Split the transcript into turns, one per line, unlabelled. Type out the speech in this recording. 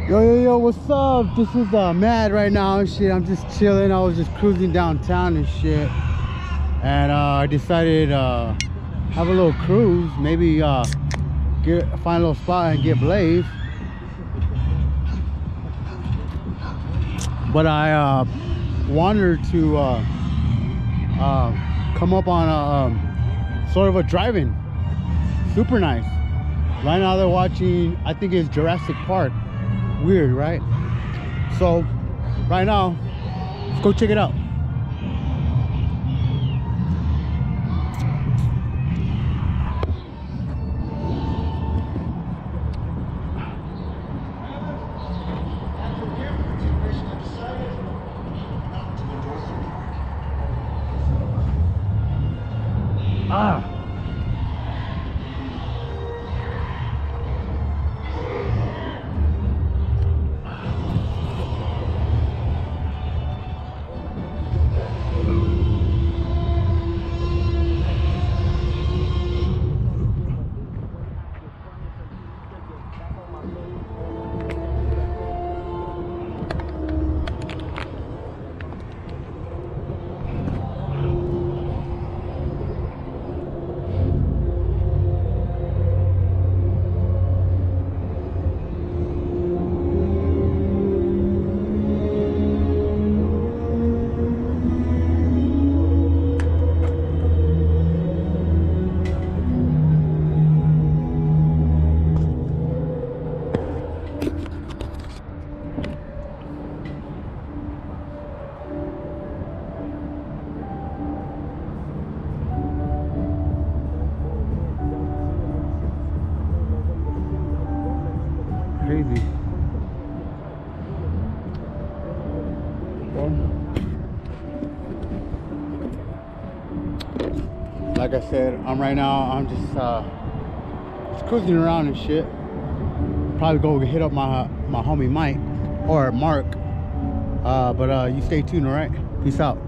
Yo, what's up? This is Matt right now and shit. I'm just chilling. I was just cruising downtown and shit. And I decided have a little cruise. Maybe find a little spot and get blazed. But I wanted to come up on a sort of a drive-in. Super nice. Right now they're watching, I think it's Jurassic Park. Weird, right? So right now, let's go check it out. Crazy. Well, like I said, I'm just cruising around and shit. Probably go hit up my homie Mike or Mark. But you stay tuned, all right? Peace out.